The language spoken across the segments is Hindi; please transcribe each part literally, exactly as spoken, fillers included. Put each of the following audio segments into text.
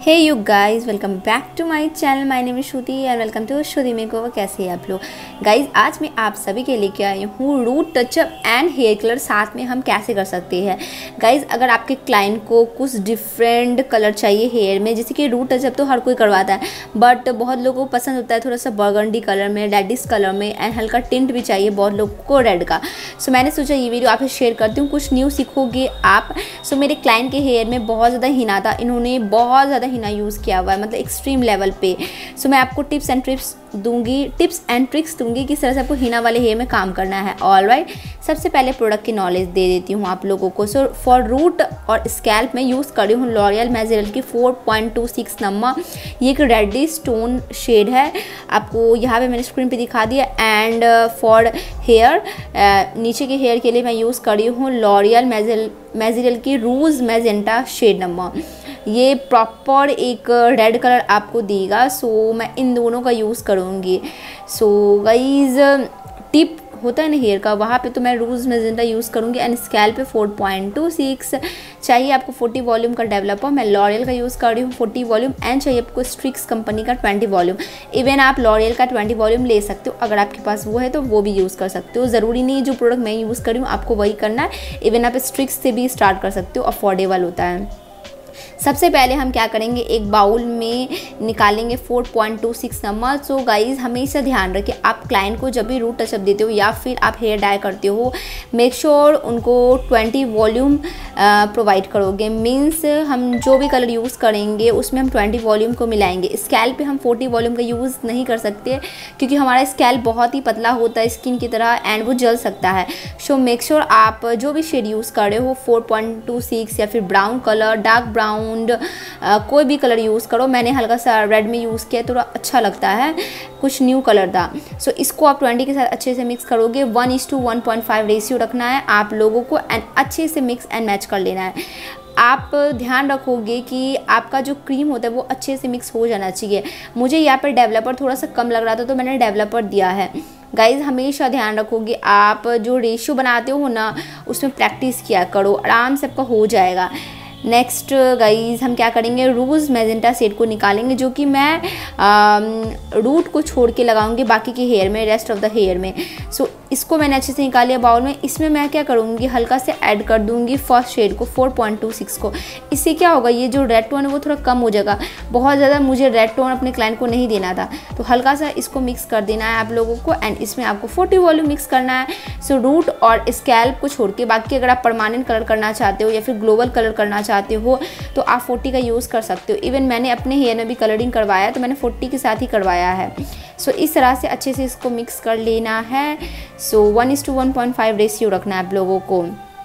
Hey you guys, welcome back to my channel. My name is Shruti and welcome to Shruti makeover. कैसे हैं आप लोग गाइस? आज मैं आप सभी के लेके आई हूँ root touch up and hair colour साथ में हम कैसे कर सकते हैं। गाइस, अगर आपके क्लाइंट को कुछ डिफरेंट कलर चाहिए हेयर में, जैसे कि रूट टचअप तो हर कोई करवाता है, बट बहुत लोगों को पसंद होता है थोड़ा सा बर्गंडी कलर में, रेडिश कलर में एंड हल्का टिंट भी चाहिए बहुत लोगों को रेड का। सो मैंने सोचा ये वीडियो आपसे शेयर करती हूँ, कुछ न्यू सीखोगे आप। सो मेरे क्लाइंट के हेयर में बहुत ज़्यादा हिना था, इन्होंने बहुत ज़्यादा हिना यूज़ किया हुआ है, मतलब एक्सट्रीम लेवल पे। सो मैं आपको टिप्स एंड ट्रिप्स दूंगी टिप्स एंड ट्रिक्स दूंगी किस तरह से आपको हिना वाले हेयर में काम करना है। ऑल राइट, सबसे पहले प्रोडक्ट की नॉलेज दे देती हूँ आप लोगों को। सो फॉर रूट और स्कैल्प में यूज़ कर रही हूँ लॉरियल मैजिरल की four point two six number. ये एक रेडिश टोन शेड है, आपको यहाँ पे मैंने स्क्रीन पे दिखा दिया। एंड फॉर हेयर, नीचे के हेयर के लिए मैं यूज़ कर रही हूँ लॉरियल मैजिरल मैजिरल की रूज मैजेंटा शेड नंबर। ये प्रॉपर एक रेड कलर आपको देगा, सो मैं इन दोनों का यूज़ करूँगी। सो गाइज, टिप होता है ना हेयर का, वहाँ पे तो मैं रूज मैजेंटा यूज़ करूँगी। एंड स्कैल्प पे फोर पॉइंट टू सिक्स चाहिए आपको फोर्टी वॉल्यूम का डेवलपर, मैं लॉरियल का यूज़ कर रही हूँ फोर्टी वॉल्यूम। एंड चाहिए आपको स्ट्रिक्स कंपनी का ट्वेंटी वॉल्यूम। इवन आप लॉरियल का ट्वेंटी वॉल्यूम ले सकते हो, अगर आपके पास वो है तो वो भी यूज़ कर सकते हो। ज़रूरी नहीं जो प्रोडक्ट मैं यूज़ कर रही हूँ आपको वही करना है। इवन आप स्ट्रिक्स से भी स्टार्ट कर सकते हो, अफोर्डेबल होता है। सबसे पहले हम क्या करेंगे, एक बाउल में निकालेंगे four point two six number. So guys, हमेशा ध्यान रखें आप क्लाइंट को जब भी रूट टचअप देते हो या फिर आप हेयर डाई करते हो, मेक श्योर उनको ट्वेंटी वॉल्यूम प्रोवाइड करोगे। मीन्स हम जो भी कलर यूज़ करेंगे उसमें हम ट्वेंटी वॉल्यूम को मिलाएंगे। स्कैल्प पे हम फोर्टी वॉल्यूम का यूज़ नहीं कर सकते क्योंकि हमारा स्कैल्प बहुत ही पतला होता है स्किन की तरह एंड वो जल सकता है। सो मेक श्योर आप जो भी शेड यूज़ कर रहे हो फोर पॉइंट टू सिक्स या फिर brown colour, dark brown, Uh, कोई भी कलर यूज़ करो। मैंने हल्का सा रेड में यूज़ किया, थोड़ा अच्छा लगता है, कुछ न्यू कलर था। सो so, इसको आप ट्वेंटी के साथ अच्छे से मिक्स करोगे। One is to one point five ratio रखना है आप लोगों को एंड अच्छे से मिक्स एंड मैच कर लेना है। आप ध्यान रखोगे कि आपका जो क्रीम होता है वो अच्छे से मिक्स हो जाना चाहिए। मुझे यहाँ पर डेवलपर थोड़ा सा कम लग रहा था तो मैंने डेवलपर दिया है। गाइज, हमेशा ध्यान रखोगे आप जो रेशियो बनाते हो ना उसमें प्रैक्टिस किया करो, आराम से आपका हो जाएगा। नेक्स्ट गाइज, हम क्या करेंगे, रूज मैजेंटा शेड को निकालेंगे जो कि मैं आ, रूट को छोड़ के लगाऊंगी बाकी के हेयर में, रेस्ट ऑफ द हेयर में। सो so, इसको मैंने अच्छे से निकाल लिया बाउल में। इसमें मैं क्या करूँगी, हल्का से ऐड कर दूँगी फर्स्ट शेड को फोर पॉइंट टू सिक्स को। इससे क्या होगा, ये जो रेड टोन है वो थोड़ा कम हो जाएगा। बहुत ज़्यादा मुझे रेड टोन अपने क्लाइंट को नहीं देना था, तो हल्का सा इसको मिक्स कर देना है आप लोगों को। एंड इसमें आपको फोर्टी वॉल्यूम मिक्स करना है। सो so, रूट और स्कैल्प को छोड़ के बाकी अगर आप परमानेंट कलर करना चाहते हो या फिर ग्लोबल कलर करना चाहते हो तो आप फोर्टी का यूज़ कर सकते हो। इवन मैंने अपने हेयर में भी कलरिंग करवाया तो मैंने फोर्टी के साथ ही करवाया है। सो so, इस तरह से अच्छे से इसको मिक्स कर लेना है। So one is to one point five ratio रखना है आप लोगों को।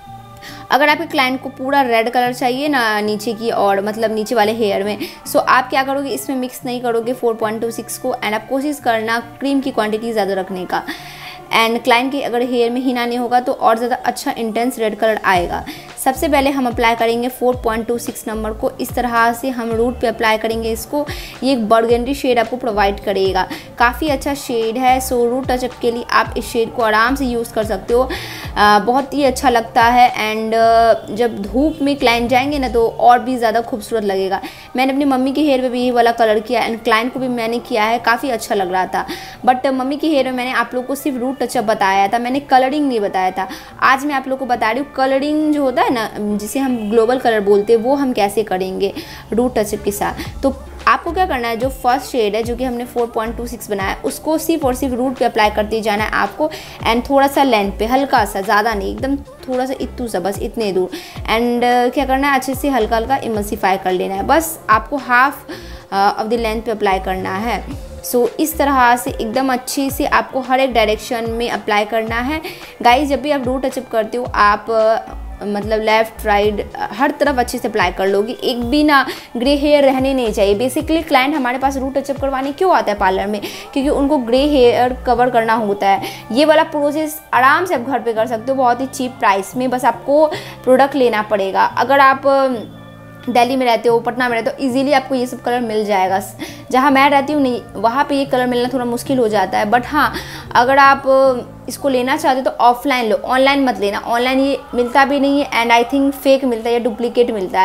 अगर आपके क्लाइंट को पूरा रेड कलर चाहिए ना नीचे की और मतलब नीचे वाले हेयर में, सो आप क्या करोगे, इसमें मिक्स नहीं करोगे फोर पॉइंट टू सिक्स को। एंड आप कोशिश करना क्रीम की क्वांटिटी ज़्यादा रखने का। एंड क्लाइंट के अगर हेयर में हिना नहीं होगा तो और ज़्यादा अच्छा इंटेंस रेड कलर आएगा। सबसे पहले हम अप्लाई करेंगे four point two six number को। इस तरह से हम रूट पे अप्लाई करेंगे इसको। ये एक बर्गेंडी शेड आपको प्रोवाइड करेगा, काफ़ी अच्छा शेड है। सो रूट टचअप के लिए आप इस शेड को आराम से यूज़ कर सकते हो, आ, बहुत ही अच्छा लगता है। एंड जब धूप में क्लाइंट जाएंगे ना तो और भी ज़्यादा खूबसूरत लगेगा। मैंने अपनी मम्मी के हेयर पे भी ये वाला कलर किया एंड क्लाइंट को भी मैंने किया है, काफ़ी अच्छा लग रहा था। बट मम्मी के हेयर में मैंने आप लोग को सिर्फ रूट टचअप बताया था, मैंने कलरिंग नहीं बताया था। आज मैं आप लोग को बता रही हूँ कलरिंग जो होता है ना, जिसे हम ग्लोबल कलर बोलते हैं, वो हम कैसे करेंगे रूट टचअप के साथ। तो आपको क्या करना है, जो फर्स्ट शेड है जो कि हमने फोर पॉइंट टू सिक्स बनाया उसको सिर्फ और सिर्फ रूट पे अप्लाई करते जाना है आपको। एंड थोड़ा सा लेंथ पे, हल्का सा, ज़्यादा नहीं, एकदम थोड़ा सा इतू सा, बस इतने दूर। एंड uh, क्या करना है, अच्छे से हल्का हल्का इमल्सिफाई कर लेना है। बस आपको हाफ ऑफ द लेंथ पे अप्लाई करना है। सो so, इस तरह से एकदम अच्छे से आपको हर एक डायरेक्शन में अप्लाई करना है। गाइस, जब भी आप रूट टचअप करते हो आप मतलब लेफ़्ट राइट हर तरफ अच्छे से अप्लाई कर लोगे, एक भी ना ग्रे हेयर रहने नहीं चाहिए। बेसिकली क्लाइंट हमारे पास रूट टचअप करवाने क्यों आता है पार्लर में, क्योंकि उनको ग्रे हेयर कवर करना होता है। ये वाला प्रोसेस आराम से आप घर पे कर सकते हो बहुत ही चीप प्राइस में, बस आपको प्रोडक्ट लेना पड़ेगा। अगर आप दिल्ली में रहते हो, पटना में रहते हो, इजीली आपको ये सब कलर मिल जाएगा। जहाँ मैं रहती हूँ नहीं, वहाँ पे ये कलर मिलना थोड़ा मुश्किल हो जाता है। बट हाँ, अगर आप इसको लेना चाहते हो तो ऑफलाइन लो, ऑनलाइन मत लेना। ऑनलाइन ये मिलता भी नहीं है एंड आई थिंक फेक मिलता है या डुप्लीकेट मिलता है।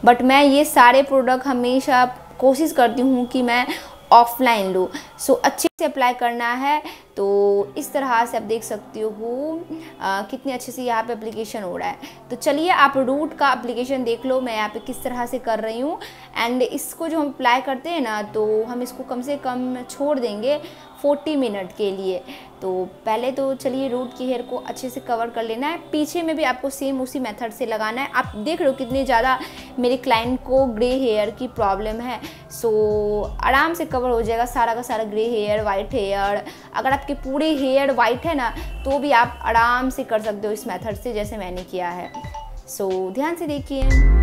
बट मैं ये सारे प्रोडक्ट हमेशा कोशिश करती हूँ कि मैं ऑफलाइन लूँ। सो अच्छे से अप्लाई करना है। तो इस तरह से आप देख सकते हो कितने अच्छे से यहाँ पे एप्लीकेशन हो रहा है। तो चलिए आप रूट का एप्लीकेशन देख लो, मैं यहाँ पे किस तरह से कर रही हूँ। एंड इसको जो हम अप्लाई करते हैं ना, तो हम इसको कम से कम छोड़ देंगे चालीस मिनट के लिए। तो पहले तो चलिए रूट की हेयर को अच्छे से कवर कर लेना है। पीछे में भी आपको सेम उसी मेथड से लगाना है। आप देख रहे हो कितनी ज़्यादा मेरे क्लाइंट को ग्रे हेयर की प्रॉब्लम है। सो आराम से कवर हो जाएगा सारा का सारा ग्रे हेयर, वाइट हेयर। अगर आपके पूरे हेयर वाइट है ना, तो भी आप आराम से कर सकते हो इस मेथड से, जैसे मैंने किया है। सो ध्यान से देखिए।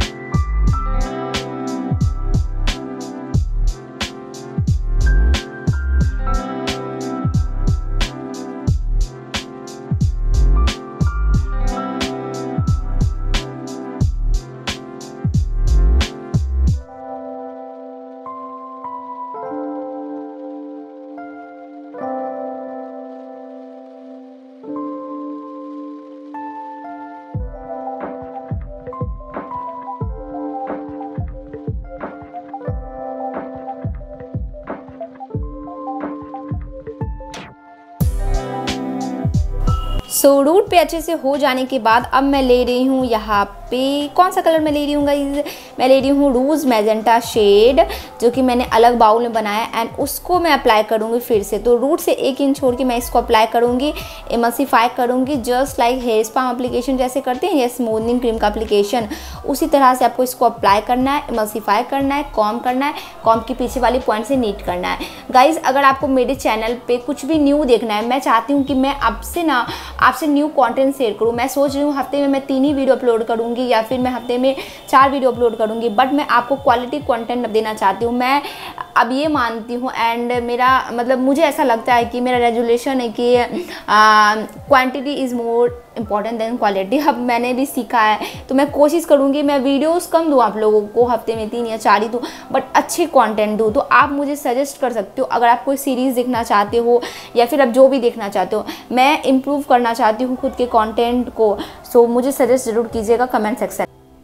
सो so, रूट पे अच्छे से हो जाने के बाद अब मैं ले रही हूँ यहाँ पे, कौन सा कलर मैं ले रही हूँ गाइस, मैं ले रही हूँ रूज मैजेंटा शेड, जो कि मैंने अलग बाउल में बनाया। एंड उसको मैं अप्लाई करूँगी फिर से। तो रूट से एक इंच छोड़ के मैं इसको अप्लाई करूँगी, इमल्सिफाई करूँगी, just like hair spa application जैसे करते हैं या स्मूथनिंग क्रीम का एप्लीकेशन, उसी तरह से आपको इसको अप्लाई करना है, इमल्सिफाई करना है, कॉम करना है, कॉम की पीछे वाली पॉइंट से नीट करना है। गाइज अगर आपको मेरे चैनल पे कुछ भी न्यू देखना है, मैं चाहती हूँ कि मैं आपसे ना आपसे न्यू कंटेंट शेयर करूँ। मैं सोच रही हूँ हफ्ते में मैं तीन ही वीडियो अपलोड करूँगी या फिर मैं हफ्ते में चार वीडियो अपलोड करूँगी, बट मैं आपको क्वालिटी कंटेंट देना चाहती हूँ। मैं अब ये मानती हूँ एंड मेरा मतलब मुझे ऐसा लगता है कि मेरा रेजुलेशन है कि quantity is more important than quality. अब मैंने भी सीखा है, तो मैं कोशिश करूँगी मैं वीडियोस कम दूँ आप लोगों को, हफ्ते में तीन या चार ही दूँ, बट अच्छे कंटेंट दूँ। तो आप मुझे सजेस्ट कर सकते हो अगर आप कोई सीरीज़ देखना चाहते हो या फिर आप जो भी देखना चाहते हो। मैं इम्प्रूव करना चाहती हूँ खुद के कंटेंट को, सो मुझे सजेस्ट ज़रूर कीजिएगा कमेंट सेक्शन।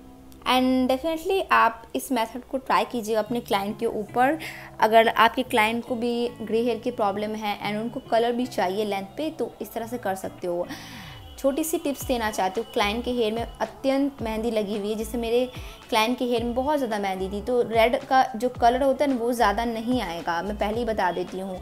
एंड डेफिनेटली आप इस मेथड को ट्राई कीजिएगा अपने क्लाइंट के ऊपर। अगर आपके क्लाइंट को भी ग्रे हेयर की प्रॉब्लम है एंड उनको कलर भी चाहिए लेंथ पे, तो इस तरह से कर सकते हो। छोटी सी टिप्स देना चाहती हूँ। क्लाइंट के हेयर में अत्यंत मेहंदी लगी हुई है, जिससे मेरे क्लाइंट के हेयर में बहुत ज़्यादा मेहंदी थी, तो रेड का जो कलर होता है ना वो ज़्यादा नहीं आएगा, मैं पहले ही बता देती हूँ।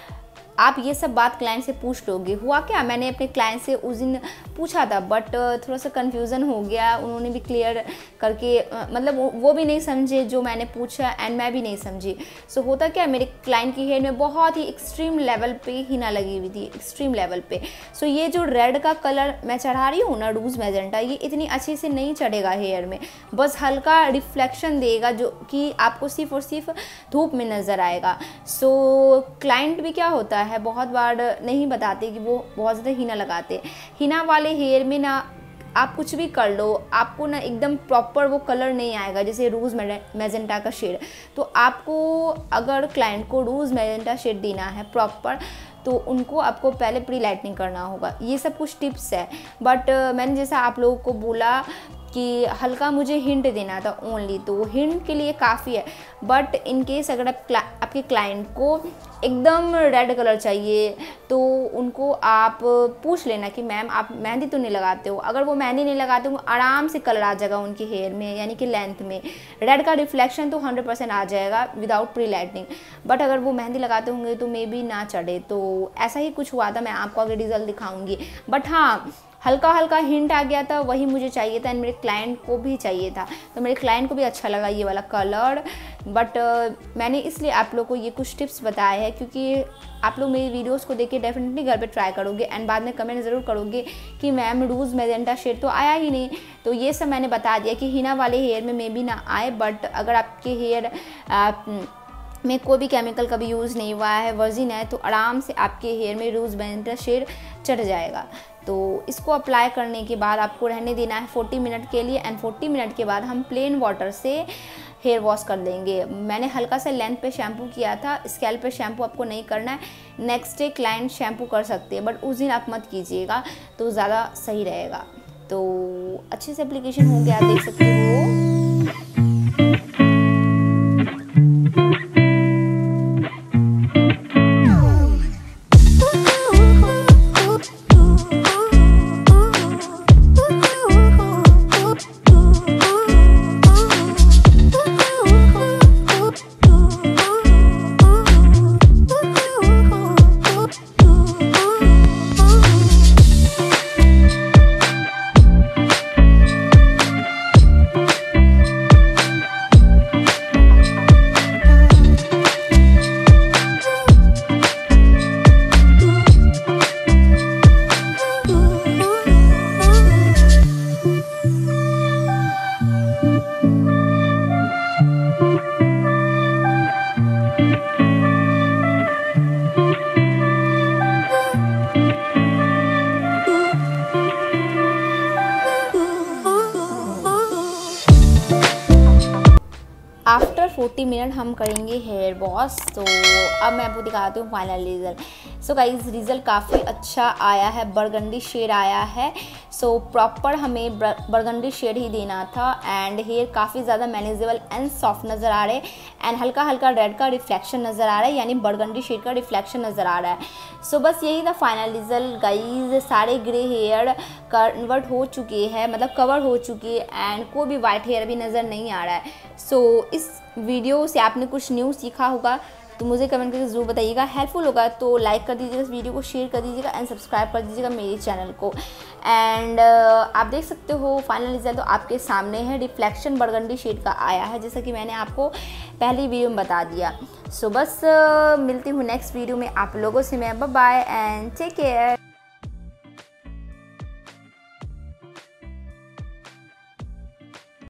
आप ये सब बात क्लाइंट से पूछ लोगे। हुआ क्या, मैंने अपने क्लाइंट से उस दिन पूछा था, बट थोड़ा सा कन्फ्यूज़न हो गया। उन्होंने भी क्लियर करके मतलब वो भी नहीं समझे जो मैंने पूछा एंड मैं भी नहीं समझी। सो so, होता क्या, मेरे क्लाइंट की हेयर में बहुत ही एक्सट्रीम लेवल पे हिना लगी हुई थी, एक्सट्रीम लेवल पे। सो so, ये जो रेड का कलर मैं चढ़ा रही हूँ ना, रूज मैजेंटा, ये इतनी अच्छे से नहीं चढ़ेगा हेयर में, बस हल्का रिफ्लेक्शन देगा जो कि आपको सिर्फ और सिर्फ धूप में नज़र आएगा। सो so, क्लाइंट भी क्या होता है, बहुत बार नहीं बताते कि वो बहुत ज़्यादा हीना लगाते। हीना वाले हेयर में ना आप कुछ भी कर लो, आपको ना एकदम प्रॉपर वो कलर नहीं आएगा, जैसे रूज मैजेंटा का शेड। तो आपको अगर क्लाइंट को रूज मैजेंटा शेड देना है प्रॉपर, तो उनको आपको पहले प्री लाइटनिंग करना होगा। ये सब कुछ टिप्स है, बट मैंने जैसा आप लोगों को बोला कि हल्का मुझे हिंट देना था ओनली, तो हिंट के लिए काफ़ी है। बट इन केस अगर आप क्ला, आपके क्लाइंट को एकदम रेड कलर चाहिए, तो उनको आप पूछ लेना कि मैम आप मेहंदी तो नहीं लगाते हो। अगर वो मेहंदी नहीं लगाते हो, आराम से कलर आ जाएगा उनके हेयर में, यानी कि लेंथ में। रेड का रिफ्लेक्शन तो हंड्रेड परसेंट आ जाएगा विदाउट प्री लाइटनिंग। बट अगर वो मेहंदी लगाते होंगे तो मे बी ना चढ़े। तो ऐसा ही कुछ हुआ था, मैं आपको आगे रिजल्ट दिखाऊंगी। बट हाँ, हल्का हल्का हिंट आ गया था, वही मुझे चाहिए था, मेरे क्लाइंट को भी चाहिए था। तो मेरे क्लाइंट को भी अच्छा लगा ये वाला कलर। बट uh, मैंने इसलिए आप लोग को ये कुछ टिप्स बताए हैं, क्योंकि आप लोग मेरी वीडियोस को देख के डेफिनेटली घर पे ट्राई करोगे एंड बाद में कमेंट ज़रूर करोगे कि मैम रूज मैजेंटा शेड तो आया ही नहीं। तो ये सब मैंने बता दिया कि हिना वाले हेयर में मे बी ना आए, बट अगर आपके हेयर में कोई भी केमिकल का भी यूज़ नहीं हुआ है, वर्जिन है, तो आराम से आपके हेयर में रूज मैजेंटा शेड चढ़ जाएगा। तो इसको अप्लाई करने के बाद आपको रहने देना है चालीस मिनट के लिए। एंड चालीस मिनट के बाद हम प्लेन वाटर से हेयर वॉश कर लेंगे। मैंने हल्का सा लेंथ पे शैम्पू किया था, स्कैल्प पे शैम्पू आपको नहीं करना है। नेक्स्ट डे क्लाइंट शैम्पू कर सकते हैं, बट उस दिन आप मत कीजिएगा, तो ज़्यादा सही रहेगा। तो अच्छे से एप्लीकेशन हो गया, आप देख सकते हो। थर्टी मिनट हम करेंगे हेयर वॉश। तो अब मैं आपको दिखाती हूँ final result. So guys result काफ़ी अच्छा आया है, बरगंडी शेड आया है। सो so, प्रॉपर हमें बरगंडी शेड ही देना था एंड हेयर काफ़ी ज़्यादा मैनेजेबल एंड सॉफ्ट नज़र आ रहे एंड हल्का हल्का रेड का रिफ्लेक्शन नज़र आ रहा है, यानी बरगंडी शेड का रिफ्लेक्शन नज़र आ रहा है। सो so, बस यही था फाइनल रिज़ल्ट गाइस। सारे ग्रे हेयर कन्वर्ट हो चुके हैं, मतलब कवर हो चुकी है एंड कोई भी वाइट हेयर भी नज़र नहीं आ रहा है। सो so, इस वीडियो से आपने कुछ न्यू सीखा होगा तो मुझे कमेंट करके ज़रूर बताइएगा। हेल्पफुल होगा तो लाइक कर दीजिएगा इस वीडियो को, शेयर कर दीजिएगा एंड सब्सक्राइब कर दीजिएगा मेरे चैनल को। एंड uh, आप देख सकते हो फाइनल रिजल्ट तो आपके सामने है, रिफ्लेक्शन बरगंडी शेड का आया है जैसा कि मैंने आपको पहली वीडियो में बता दिया। सो so, बस uh, मिलती हूँ नेक्स्ट वीडियो में आप लोगों से। मैं bye bye and take care.